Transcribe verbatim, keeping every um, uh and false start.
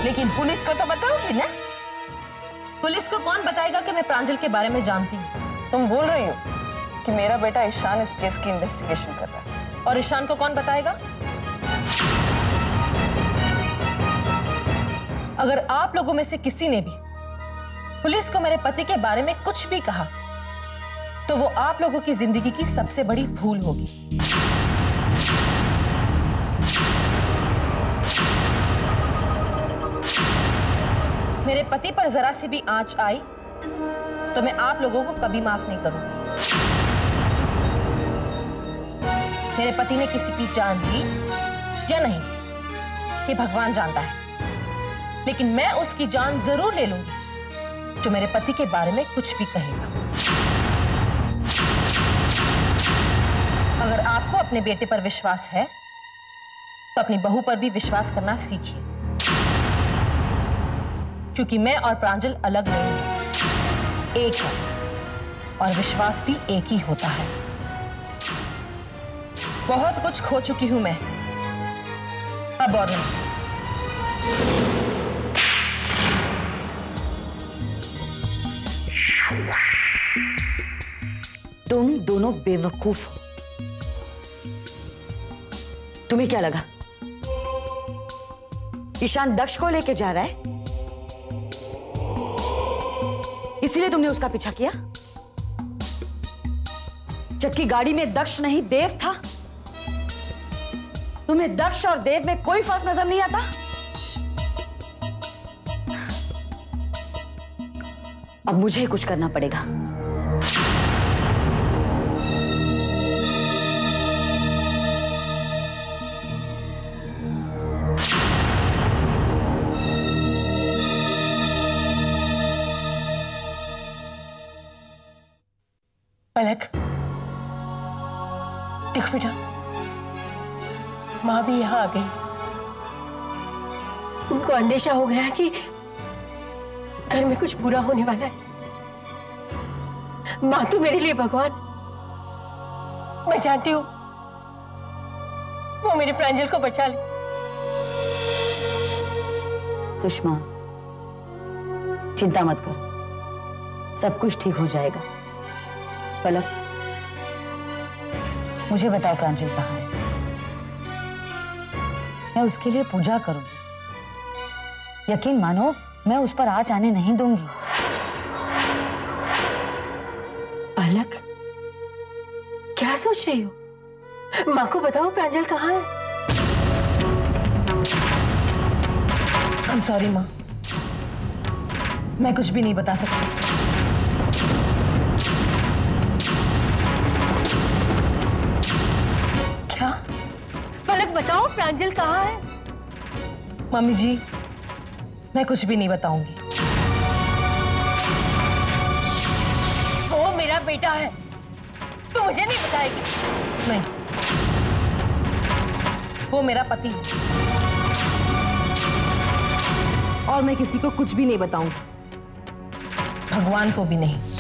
लेकिन पुलिस को तो बताओगी ना? पुलिस को कौन बताएगा कि मैं प्रांजल के बारे में जानती हूँ? तुम बोल रही हो कि मेरा बेटा ईशान इस केस की इन्वेस्टिगेशन कर रहा है, और ईशान को कौन बताएगा? अगर आप लोगों में से किसी ने भी पुलिस को मेरे पति के बारे में कुछ भी कहा तो वो आप लोगों की जिंदगी की सबसे बड़ी भूल होगी। मेरे पति पर जरा सी भी आंच आई तो मैं आप लोगों को कभी माफ नहीं करूंगी। मेरे पति ने किसी की जान ली या नहीं ये भगवान जानता है, लेकिन मैं उसकी जान जरूर ले लूंगी जो मेरे पति के बारे में कुछ भी कहेगा। अगर आपको अपने बेटे पर विश्वास है तो अपनी बहू पर भी विश्वास करना सीखिए, क्योंकि मैं और प्रांजल अलग नहीं है, एक है, और विश्वास भी एक ही होता है। बहुत कुछ खो चुकी हूं मैं, अब और नहीं। तुम दोनों बेवकूफ हो। तुम्हें क्या लगा ईशान दक्ष को लेके जा रहा है, इसीलिए तुमने उसका पीछा किया? जबकि गाड़ी में दक्ष नहीं देव था। तुम्हें दक्ष और देव में कोई फर्क नजर नहीं आता? अब मुझे ही कुछ करना पड़ेगा। पलक, देख बेटा, माँ भी यहाँ आ गई। उनको अंदेशा हो गया कि घर में कुछ बुरा होने वाला है। माँ तो मेरे लिए भगवान, मैं जानती हूँ वो मेरे प्रांजल को बचा ले। सुषमा, चिंता मत कर, सब कुछ ठीक हो जाएगा। पलक, मुझे बताओ प्रांजल कहाँ है? मैं उसके लिए पूजा करूंगी। यकीन मानो, मैं उस पर आँच आने नहीं दूंगी। पलक, क्या सोच रही हो? माँ को बताओ प्रांजल कहाँ है। I'm sorry माँ, मैं कुछ भी नहीं बता सकती। क्या? पलक बताओ प्रांजल कहाँ है? मम्मी जी, मैं कुछ भी नहीं बताऊंगी। वो मेरा बेटा है, तू मुझे नहीं बताएगी? नहीं, वो मेरा पति है और मैं किसी को कुछ भी नहीं बताऊंगी, भगवान को भी नहीं।